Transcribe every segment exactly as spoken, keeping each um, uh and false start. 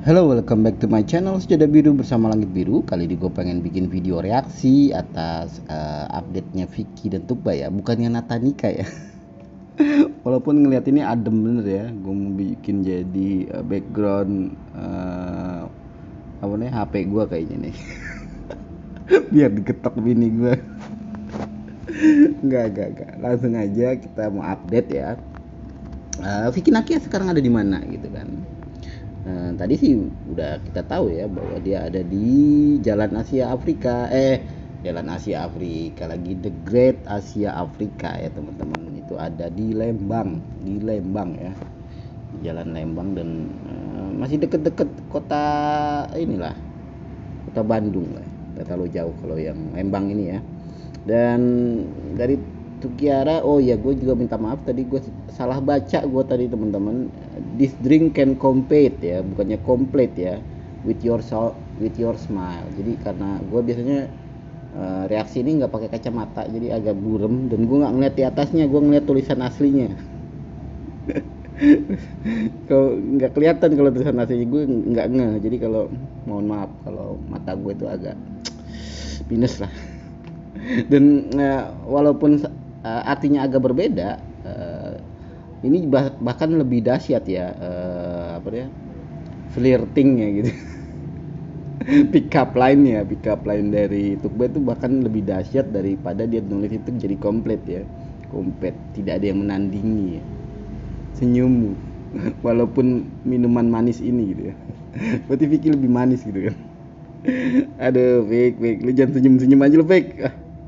Halo, welcome back to my channel Sejadah Biru bersama Langit Biru. Kali ini gue pengen bikin video reaksi atas uh, update-nya Vicky dan Tukba ya, bukannya Natanika ya. Walaupun ngelihat ini adem bener ya, gue mau bikin jadi uh, background uh, apa nih H P gue kayaknya nih. Biar diketok bini gue. Enggak, enggak, enggak. Langsung aja kita mau update ya. Uh, Vicky Nakia sekarang ada di mana gitu kan? Nah, tadi sih udah kita tahu ya bahwa dia ada di Jalan Asia Afrika, eh Jalan Asia Afrika lagi, The Great Asia Afrika ya teman-teman. Itu ada di Lembang, di Lembang ya, Jalan Lembang dan uh, masih deket-deket kota inilah, kota Bandung lah, nggak terlalu jauh kalau yang Lembang ini ya. Dan dari Tukiara, oh ya gue juga minta maaf tadi gue salah baca gue tadi teman-teman. This drink can compete ya, bukannya complete ya, with your soul, with your smile. Jadi karena gue biasanya uh, reaksi ini nggak pakai kacamata, jadi agak burem dan gue nggak ngeliat di atasnya, gue ngeliat tulisan aslinya. Kalau nggak kelihatan kalau tulisan aslinya gue nggak ngeh, jadi kalau mohon maaf kalau mata gue itu agak minus lah. Dan uh, walaupun uh, artinya agak berbeda, uh, ini bah bahkan lebih dahsyat ya, uh, apa dia, flirtingnya gitu. Pick up line ya, pick up line dari Tukba itu bahkan lebih dahsyat daripada dia nulis itu jadi komplit ya, komplit, tidak ada yang menandingi ya. Senyummu walaupun minuman manis ini gitu ya. Berarti Vicky lebih manis gitu kan. Aduh, Vick, Vick, lu jangan senyum-senyum aja lu, Vick.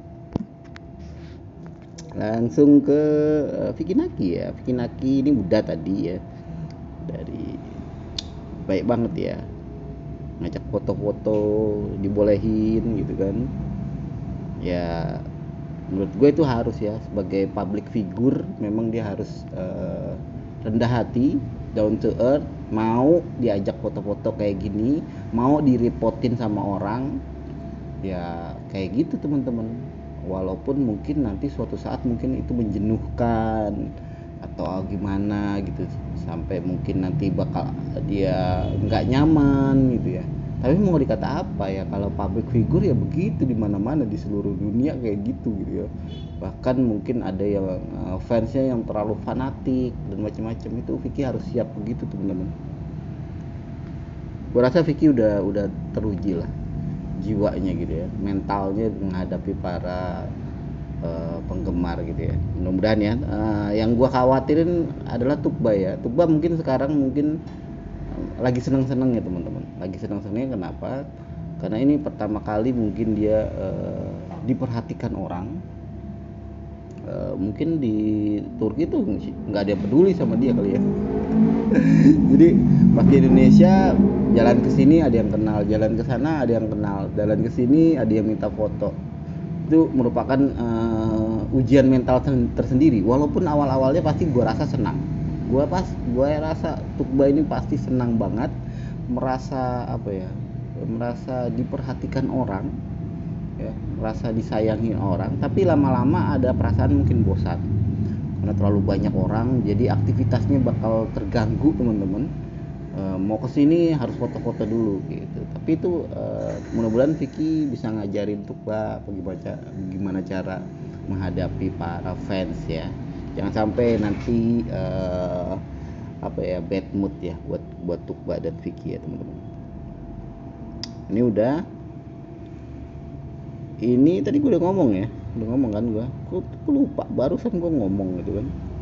Langsung ke uh, Vicky Naki ya. Vicky Naki ini udah tadi ya, dari baik banget ya, ngajak foto-foto dibolehin gitu kan ya. Menurut gue itu harus ya, sebagai public figure memang dia harus uh, rendah hati, down to earth, mau diajak foto-foto kayak gini, mau direpotin sama orang ya, kayak gitu teman-teman. Walaupun mungkin nanti suatu saat mungkin itu menjenuhkan atau gimana gitu, sampai mungkin nanti bakal dia nggak nyaman gitu ya. Tapi mau dikata apa ya, kalau public figure ya begitu, di mana-mana di seluruh dunia kayak gitu gitu ya. Bahkan mungkin ada yang uh, fansnya yang terlalu fanatik dan macam-macam, itu Vicky harus siap begitu teman-teman. Gue rasa Vicky udah udah teruji lah jiwanya gitu ya, mentalnya menghadapi para uh, penggemar gitu ya. Mudah-mudahan ya. Uh, yang gue khawatirin adalah Tukba ya. Tukba mungkin sekarang mungkin uh, lagi seneng-seneng ya teman-teman. Lagi seneng-senengnya kenapa? Karena ini pertama kali mungkin dia uh, diperhatikan orang. Uh, mungkin di Turki tuh nggak ada yang peduli sama dia kali ya. Jadi pas di Indonesia jalan ke sini ada yang kenal, jalan ke sana ada yang kenal, jalan ke sini ada yang minta foto. Itu merupakan uh, ujian mental tersendiri. Walaupun awal-awalnya pasti gue rasa senang. Gue pas gue rasa Tukba ini pasti senang banget, merasa apa ya? Merasa diperhatikan orang, ya, merasa disayangi orang. Tapi lama-lama ada perasaan mungkin bosan karena terlalu banyak orang, jadi aktivitasnya bakal terganggu teman-teman. E, mau kesini harus foto-foto dulu gitu. Tapi itu e, mudah-mudahan Vicky bisa ngajarin Tukba gimana, gimana cara menghadapi para fans ya. Jangan sampai nanti e, apa ya, bad mood ya buat buat Tukba dan Vicky ya teman-teman. Ini udah, ini tadi gue udah ngomong ya, udah ngomong kan gue, gue lupa barusan gue ngomong gitu kan.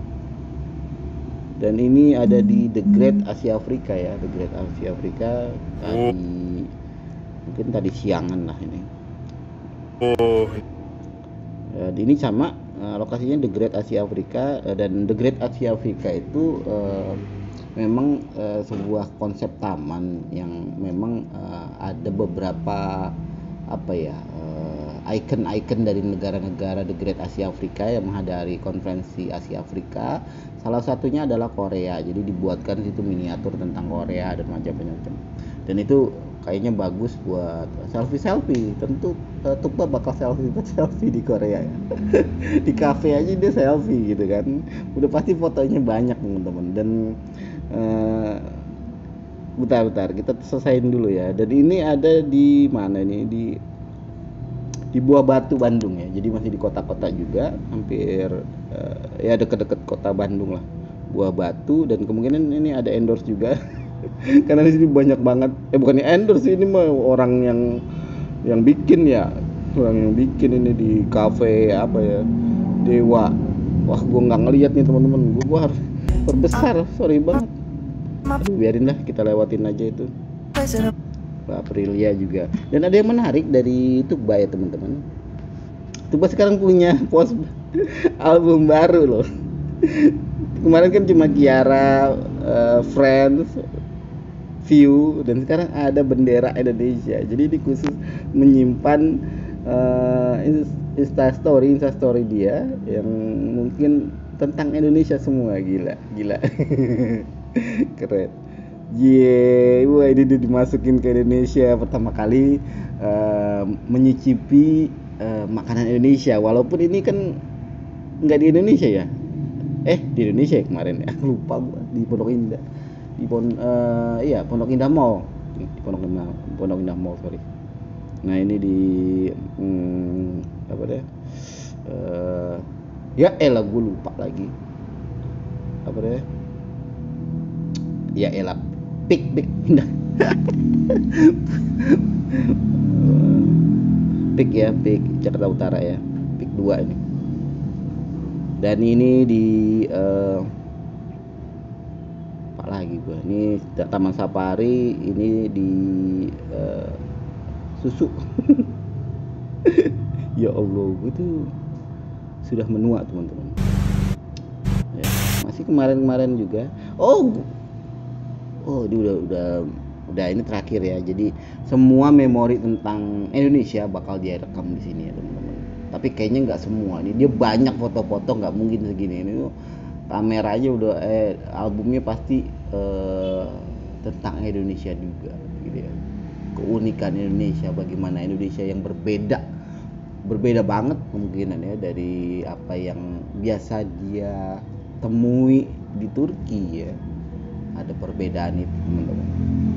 Dan ini ada di The Great Asia Afrika ya, The Great Asia Afrika tadi, mungkin tadi siangan lah ini. Oh. Dan ini sama uh, lokasinya The Great Asia Afrika, uh, dan The Great Asia Afrika itu uh, memang uh, sebuah konsep taman yang memang uh, ada beberapa apa ya, uh, icon-icon dari negara-negara The Great Asia Afrika yang menghadiri konferensi Asia Afrika. Salah satunya adalah Korea, jadi dibuatkan situ miniatur tentang Korea dan macam-macam. Dan itu kayaknya bagus buat selfie-selfie. Tentu uh, Tukba bakal selfie buat selfie di Korea ya. Di cafe aja dia selfie gitu kan, udah pasti fotonya banyak teman-teman. Dan uh, bentar bentar kita selesaiin dulu ya. Dan ini ada di mana nih, di di Buah Batu Bandung ya, jadi masih di kota-kota juga, hampir uh, ya deket-deket kota Bandung lah, Buah Batu. Dan kemungkinan ini ada endorse juga karena di sini banyak banget, eh bukannya endorse, ini mah orang yang yang bikin ya, orang yang bikin ini di cafe apa ya, Dewa. Wah gua nggak ngeliat nih teman-teman, gua, gua harus perbesar, sorry banget. Aduh, biarin lah, kita lewatin aja itu. Aprilia juga. Dan ada yang menarik dari Tuba ya teman-teman. Tuba sekarang punya post album baru loh. Kemarin kan cuma Kiara, uh, Friends, View, dan sekarang ada bendera Indonesia. Jadi ini khusus menyimpan uh, Insta story, Insta story dia yang mungkin tentang Indonesia semua. Gila, gila. Keren. Ye, yeah, wah ini dimasukin ke Indonesia pertama kali, uh, menyicipi uh, makanan Indonesia. Walaupun ini kan nggak di Indonesia ya, eh di Indonesia ya kemarin ya, lupa gua, di Pondok Indah, di Pon, uh, iya Pondok Indah Mall, di Pondok Indah, Pondok Indah Mall sorry. Nah ini di hmm, apa deh, uh, ya elah gue lupa lagi, apa deh, ya elah. Pik pik pindah pik ya, pik Jakarta Utara ya, pik dua ini. Dan ini di uh, apa lagi gua ini, Taman Safari ini di uh, Susu. Ya Allah, gue tuh sudah menua teman-teman ya. Masih kemarin-kemarin juga, oh Oh, ini udah udah udah ini terakhir ya. Jadi semua memori tentang Indonesia bakal dia rekam di sini ya teman-teman. Tapi kayaknya nggak semua. Ini dia banyak foto-foto, nggak mungkin segini. Ini tuh kameranya udah eh albumnya pasti eh, tentang Indonesia juga gitu ya. Keunikan Indonesia, bagaimana Indonesia yang berbeda. Berbeda banget kemungkinan ya dari apa yang biasa dia temui di Turki ya. Ada perbedaan itu teman-teman.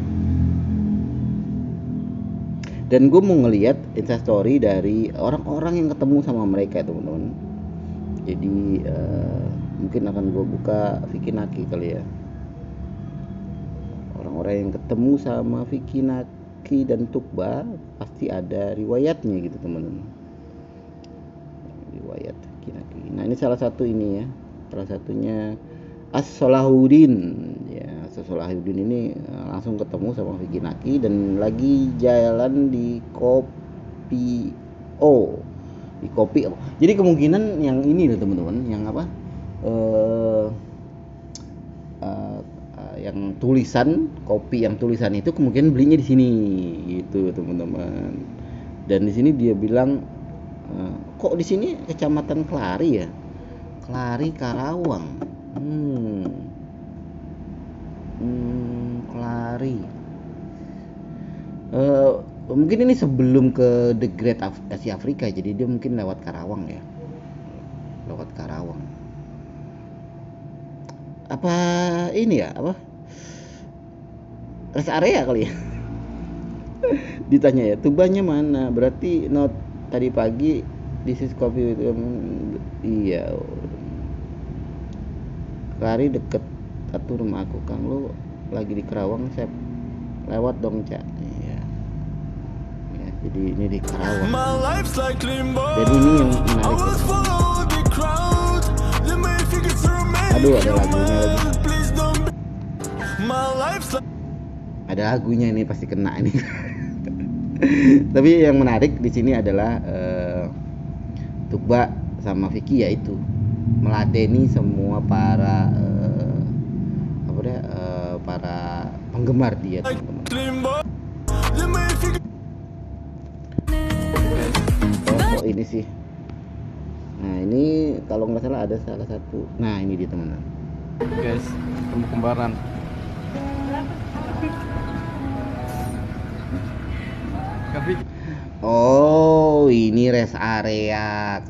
Dan gue mau ngelihat instastory dari orang-orang yang ketemu sama mereka teman-teman. Jadi uh, mungkin akan gue buka Vicky Naki kali ya. Orang-orang yang ketemu sama Vicky Naki dan Tuba pasti ada riwayatnya gitu teman-teman. Riwayat Vicky Naki. Nah ini salah satu ini ya, salah satunya As-Solahuddin ya. As-Solahuddin ini langsung ketemu sama Vicky Naki dan lagi jalan di Kopi O di Kopi O. Jadi kemungkinan yang ini loh teman-teman, yang apa uh, uh, uh, yang tulisan kopi, yang tulisan itu kemungkinan belinya di sini gitu teman-teman. Dan di sini dia bilang uh, kok di sini Kecamatan Kelari ya, Kelari Karawang. Hmm. Hmm, Kelari. Uh, mungkin ini sebelum ke The Great Asia Afrika, jadi dia mungkin lewat Karawang ya. Lewat Karawang. Apa ini ya? Apa? Rest area kali ya. Ditanya ya, Tubanya mana? Berarti not tadi pagi this is coffee with um, iya. Lari deket satu rumah aku, Kang. Lu lagi di Karawang, saya lewat dong, Cak. Iya. Ya, jadi ini di Karawang. Dan ini yang menarik. Aduh, ada lagunya lagi. Ada lagunya ini pasti kena ini. Tapi yang menarik di sini adalah uh, Tuba sama Vicky yaitu meladeni semua para uh, apa deh uh, para penggemar dia teman-teman. Oh, oh ini sih. Nah ini kalau nggak salah ada salah satu. Nah ini dia teman-teman. Guys, ketemu kembaran. Oh, ini rest area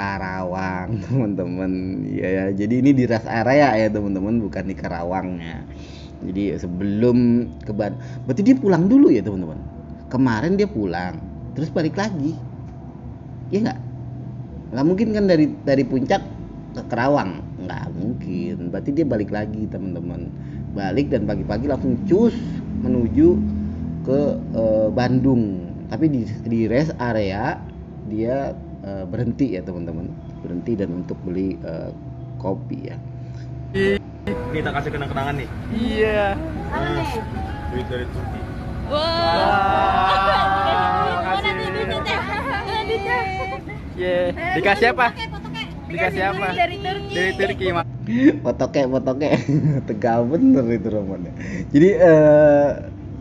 Karawang, teman-teman. Ya, ya, jadi ini di rest area ya, teman-teman, bukan di Karawangnya. Jadi sebelum ke Ban, berarti dia pulang dulu ya teman-teman. Kemarin dia pulang, terus balik lagi, ya nggak? Nggak mungkin kan dari dari puncak ke Kerawang, nggak mungkin. Berarti dia balik lagi teman-teman. Balik dan pagi-pagi langsung cus menuju ke eh, Bandung. Tapi di di rest area dia eh, berhenti ya teman-teman, berhenti dan untuk beli eh, kopi ya. Kita kasih kenang-kenangan nih. Iya. Apa nih? Duit dari Turki. Wah. kasih. Mana nih duitnya? Mana duitnya? Ye. Dikasih apa? Foto kek. Dikasih apa? Dari Turki. Dari Turki, Mak. Foto kek, foto kek. Tegal bener itu romannya. Jadi eh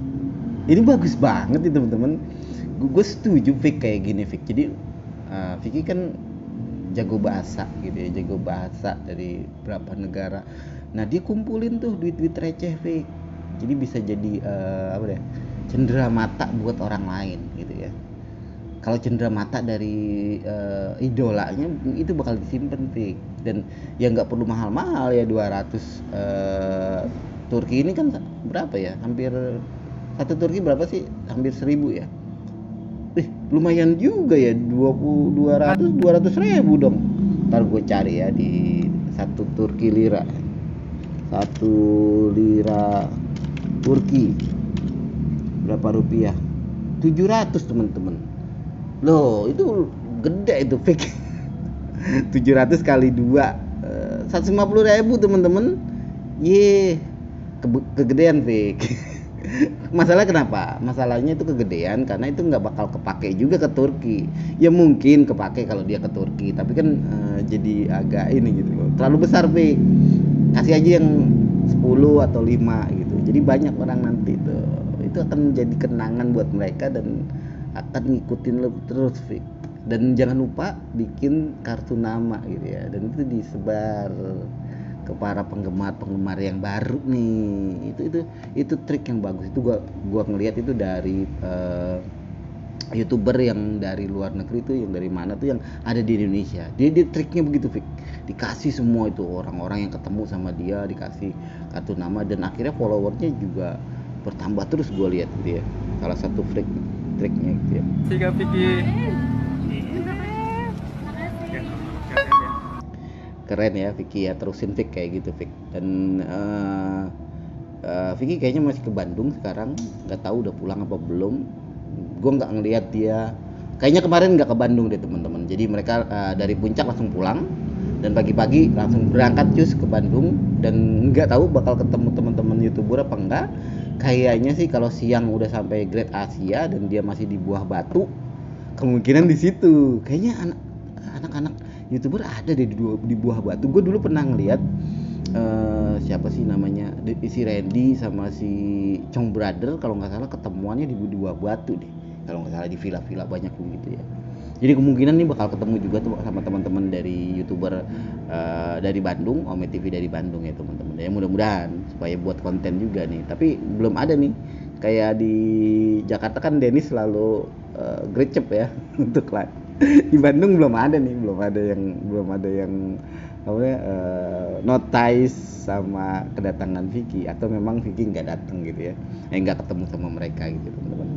ini bagus banget nih teman-teman. Gue setuju Fik kayak gini Fik. Jadi uh, Vicky kan jago bahasa gitu ya, jago bahasa dari berapa negara. Nah dia kumpulin tuh duit-duit receh Fik. Jadi bisa jadi uh, apa ya, cendera mata buat orang lain gitu ya. Kalau cendera mata dari uh, idolanya itu bakal disimpan Fik. Dan ya nggak perlu mahal-mahal ya, dua ratus uh, Turki ini kan berapa ya, hampir satu Turki berapa sih, hampir seribu ya. Eh, lumayan juga ya, dua puluh, dua ratus, dua ratus ribu dong. Ntar gue cari ya di satu Turki lira. Satu lira Turki berapa rupiah? tujuh ratus teman-teman. Loh, itu gede itu Fik. tujuh ratus kali dua, eh, seratus lima puluh ribu teman-teman. Ye, ke- kegedean Fik. Masalah kenapa? Masalahnya itu kegedean karena itu nggak bakal kepake juga ke Turki. Ya mungkin kepake kalau dia ke Turki, tapi kan uh, jadi agak ini gitu loh. Terlalu besar Fik. Kasih aja yang sepuluh atau lima gitu. Jadi banyak orang nanti tuh. Itu akan jadi kenangan buat mereka dan akan ngikutin lo terus Fik. Dan jangan lupa bikin kartu nama gitu ya. Dan itu disebar ke para penggemar-penggemar yang baru nih. Itu itu itu trik yang bagus. Itu gua gua ngelihat itu dari uh, YouTuber yang dari luar negeri tuh, yang dari mana tuh, yang ada di Indonesia. Dia dia triknya begitu Fik. Dikasih semua itu orang-orang yang ketemu sama dia, dikasih kartu nama dan akhirnya followernya juga bertambah terus gua lihat gitu ya. Salah satu trik triknya gitu ya. Sika Vicky. Keren ya Vicky ya, terusin Vick kayak gitu Vick. Dan uh, uh, Vicky kayaknya masih ke Bandung sekarang, nggak tahu udah pulang apa belum. Gue nggak ngelihat dia, kayaknya kemarin nggak ke Bandung deh teman-teman. Jadi mereka uh, dari puncak langsung pulang dan pagi-pagi langsung berangkat cus ke Bandung. Dan nggak tahu bakal ketemu teman-teman YouTuber apa enggak. Kayaknya sih kalau siang udah sampai Great Asia dan dia masih di Buah Batu, kemungkinan di situ. Kayaknya anak anak-anak YouTuber ada deh di, di Buah Batu. Gue dulu pernah ngeliat uh, siapa sih namanya, si Randy sama si Chong Brother kalau nggak salah ketemuannya di Buah Batu deh, kalau nggak salah di villa-villa banyak gitu ya. Jadi kemungkinan nih bakal ketemu juga tuh sama teman-teman dari YouTuber uh, dari Bandung, Ome T V dari Bandung ya teman-teman. Ya mudah-mudahan supaya buat konten juga nih. Tapi belum ada nih. Kayak di Jakarta kan Denny selalu uh, gercep ya untuk live. Di Bandung belum ada nih, belum ada yang belum ada yang apa ya, uh, notice sama kedatangan Vicky, atau memang Vicky nggak datang gitu ya, eh nggak ketemu sama mereka gitu teman-teman.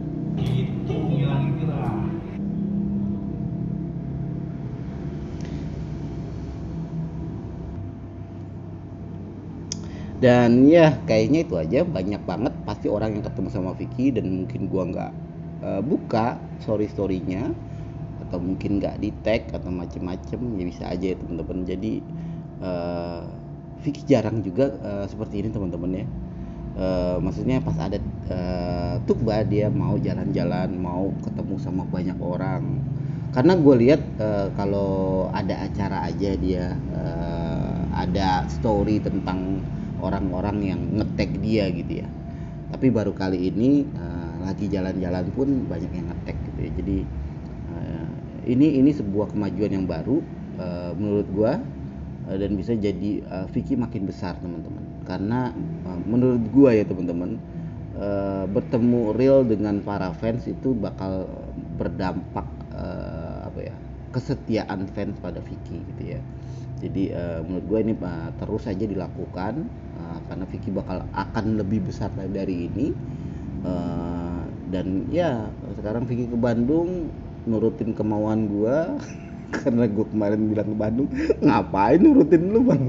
Dan ya kayaknya itu aja, banyak banget pasti orang yang ketemu sama Vicky dan mungkin gua nggak uh, buka story storynya, atau mungkin nggak di tag atau macem-macem, ya bisa aja ya teman-teman. Jadi uh, Vicky jarang juga uh, seperti ini teman-teman ya. Uh, maksudnya pas ada uh, tukba dia mau jalan-jalan, mau ketemu sama banyak orang. Karena gue lihat uh, kalau ada acara aja dia uh, ada story tentang orang-orang yang nge-tag dia gitu ya. Tapi baru kali ini uh, lagi jalan-jalan pun banyak yang nge-tag gitu ya. Jadi uh, ini ini sebuah kemajuan yang baru uh, menurut gua, uh, dan bisa jadi uh, Vicky makin besar teman-teman. Karena uh, menurut gua ya teman-teman, uh, bertemu real dengan para fans itu bakal berdampak uh, apa ya, kesetiaan fans pada Vicky gitu ya. Jadi uh, menurut gue ini uh, terus saja dilakukan, uh, karena Vicky bakal akan lebih besar dari ini. Uh, dan ya sekarang Vicky ke Bandung nurutin kemauan gua karena gua kemarin bilang ke Bandung, ngapain nurutin lu bang?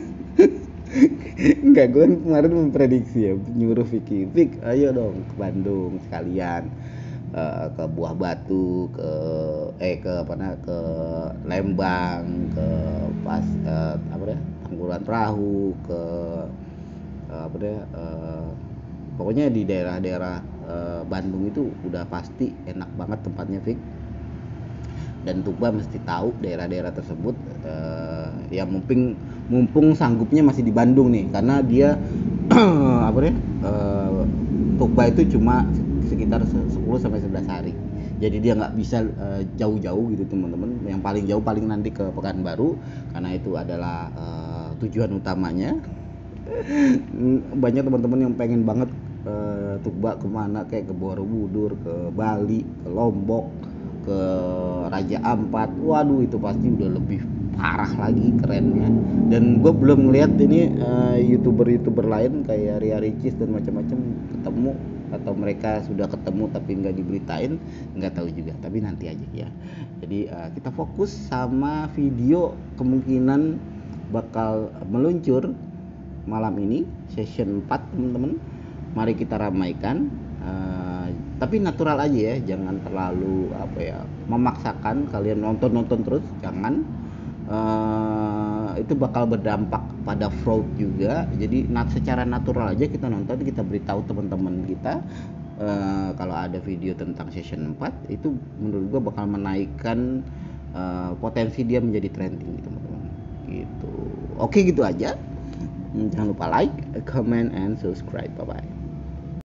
Enggak, gue kan kemarin memprediksi ya, nyuruh Vicky, Vick ayo dong ke Bandung sekalian, uh, ke Buah Batu, ke eh ke apa nah, ke Lembang, ke pas uh, apa deh Tangkuban Perahu, ke uh, apa deh uh, pokoknya di daerah-daerah uh, Bandung itu udah pasti enak banget tempatnya, Vick. Dan Tuba mesti tahu daerah-daerah tersebut, uh, ya mumpung mumpung sanggupnya masih di Bandung nih, karena dia apa nih uh, Tuba itu cuma sekitar sepuluh sampai sebelas hari, jadi dia nggak bisa uh, jauh-jauh gitu teman-teman. Yang paling jauh paling nanti ke Pekanbaru, karena itu adalah uh, tujuan utamanya. Banyak teman-teman yang pengen banget uh, Tuba kemana, kayak ke Borobudur, ke Bali, ke Lombok, ke Raja Ampat. Waduh, itu pasti udah lebih parah lagi kerennya. Dan gue belum ngeliat ini uh, youtuber-youtuber lain kayak Ria Ricis dan macam-macam ketemu, atau mereka sudah ketemu tapi nggak diberitain, nggak tahu juga. Tapi nanti aja ya. Jadi uh, kita fokus sama video kemungkinan bakal meluncur malam ini, session empat teman-teman. Mari kita ramaikan. Uh, tapi natural aja ya, jangan terlalu apa ya memaksakan kalian nonton-nonton terus, jangan. Uh, itu bakal berdampak pada fraud juga. Jadi nat secara natural aja kita nonton, kita beritahu teman-teman kita uh, kalau ada video tentang session empat, itu menurut gua bakal menaikkan uh, potensi dia menjadi trending teman-teman gitu. Oke, gitu aja. Jangan lupa like, comment, and subscribe. Bye bye.